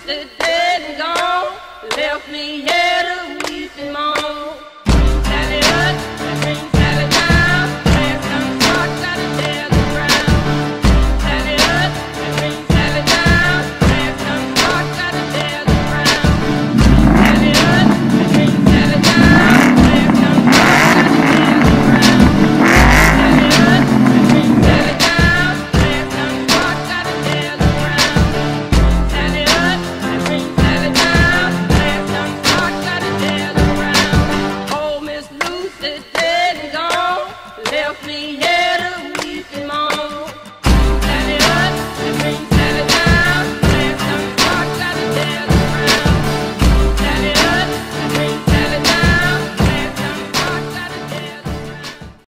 sister dead and gone, left me here to weep and mourn.